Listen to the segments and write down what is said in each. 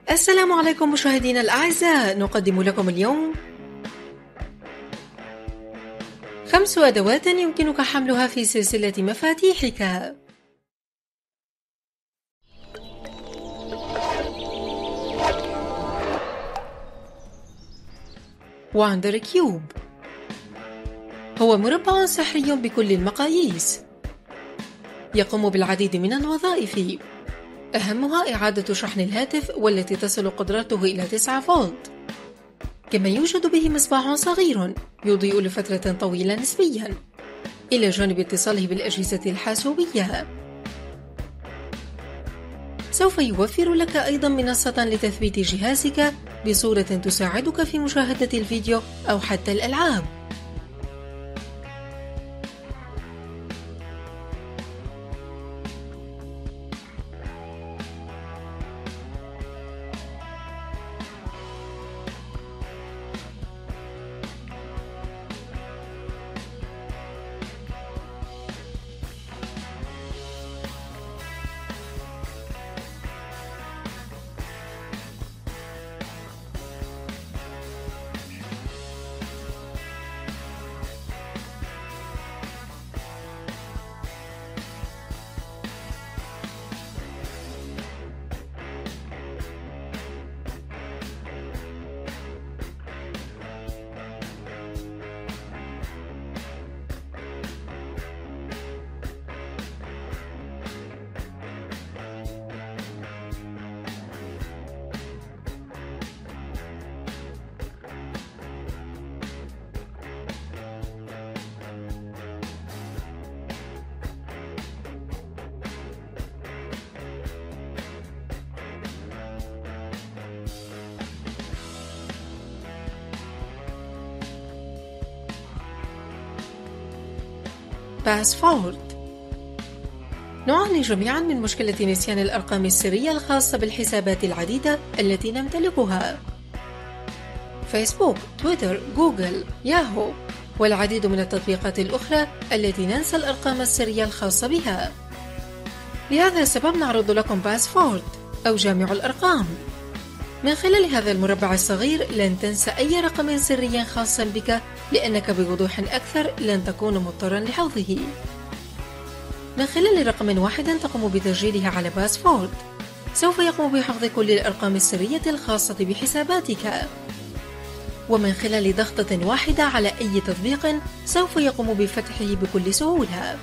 السلام عليكم مشاهدينا الأعزاء، نقدم لكم اليوم 5 أدوات يمكنك حملها في سلسلة مفاتيحك. واندر كيوب هو مربع سحري بكل المقاييس، يقوم بالعديد من الوظائف، أهمها إعادة شحن الهاتف والتي تصل قدرته إلى 9 فولت. كما يوجد به مصباح صغير يضيء لفترة طويلة نسبيا، إلى جانب اتصاله بالأجهزة الحاسوبية. سوف يوفر لك أيضا منصة لتثبيت جهازك بصورة تساعدك في مشاهدة الفيديو أو حتى الألعاب. باسفورد. نعاني جميعا من مشكلة نسيان الأرقام السرية الخاصة بالحسابات العديدة التي نمتلكها: فيسبوك، تويتر، جوجل، ياهو، والعديد من التطبيقات الأخرى التي ننسى الأرقام السرية الخاصة بها. لهذا السبب نعرض لكم باسفورد أو جامع الأرقام. من خلال هذا المربع الصغير لن تنسى أي رقم سري خاص بك، لأنك بوضوح أكثر لن تكون مضطرا لحفظه. من خلال رقم واحد تقوم بتسجيله على باسفورد، سوف يقوم بحفظ كل الأرقام السرية الخاصة بحساباتك. ومن خلال ضغطة واحدة على أي تطبيق سوف يقوم بفتحه بكل سهولة.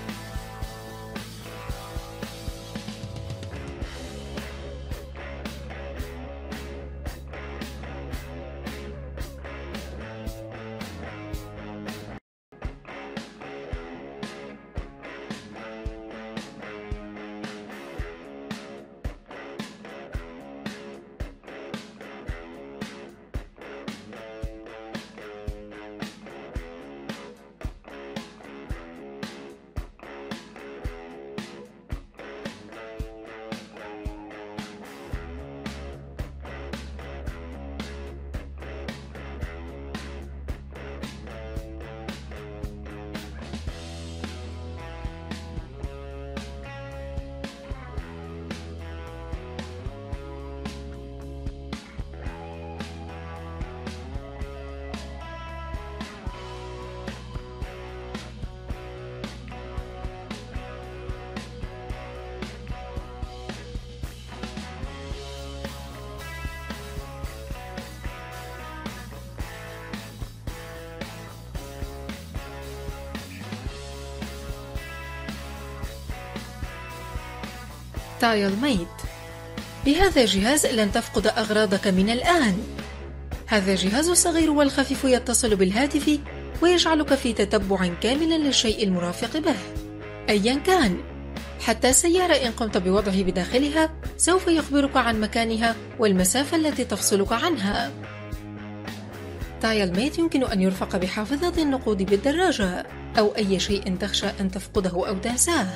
تايل ميت. بهذا الجهاز لن تفقد أغراضك من الآن. هذا الجهاز الصغير والخفيف يتصل بالهاتف ويجعلك في تتبع كامل للشيء المرافق به أيا كان، حتى السيارة إن قمت بوضعه بداخلها سوف يخبرك عن مكانها والمسافة التي تفصلك عنها. تايل ميت يمكن أن يرفق بحافظة النقود بالدراجة أو أي شيء تخشى أن تفقده أو تنساه.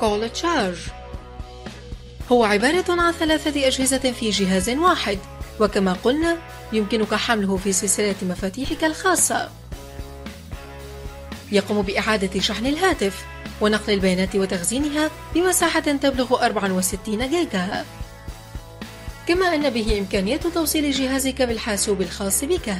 كول تشارج هو عبارة عن 3 أجهزة في جهاز واحد، وكما قلنا يمكنك حمله في سلسلة مفاتيحك الخاصة. يقوم بإعادة شحن الهاتف ونقل البيانات وتخزينها بمساحة تبلغ 64 جيجا، كما أن به إمكانية توصيل جهازك بالحاسوب الخاص بك.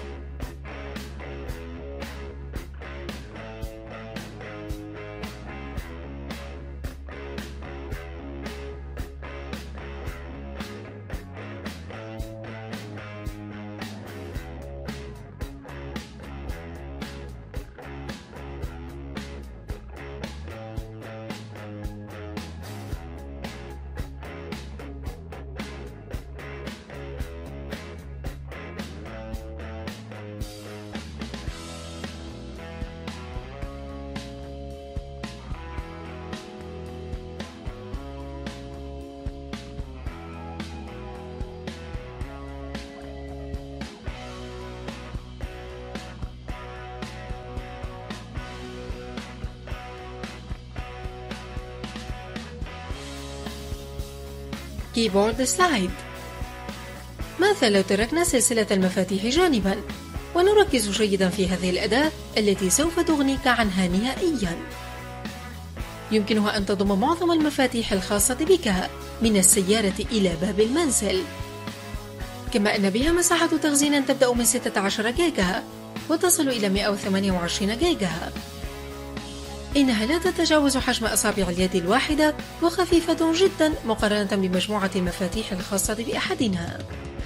كيبورد سلايد. ماذا لو تركنا سلسلة المفاتيح جانبا ونركز جيدا في هذه الأداة التي سوف تغنيك عنها نهائيا؟ يمكنها أن تضم معظم المفاتيح الخاصة بك من السيارة إلى باب المنزل، كما أن بها مساحة تخزين تبدأ من 16 جيجا وتصل إلى 128 جيجا. إنها لا تتجاوز حجم أصابع اليد الواحدة وخفيفة جدا مقارنة بمجموعة المفاتيح الخاصة بأحدنا.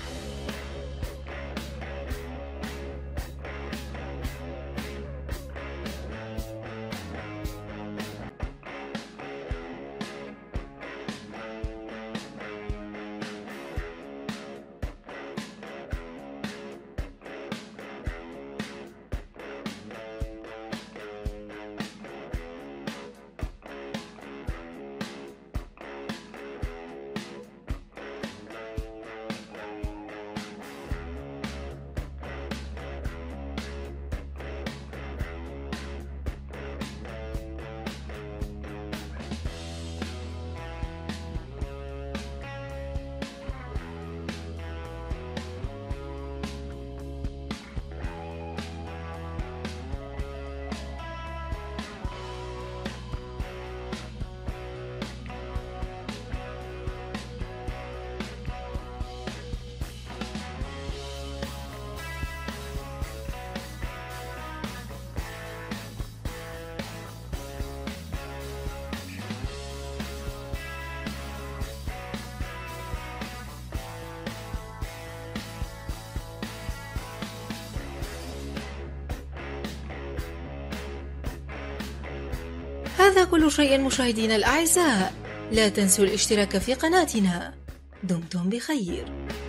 هذا كل شيء مشاهدينا الأعزاء، لا تنسوا الاشتراك في قناتنا. دمتم بخير.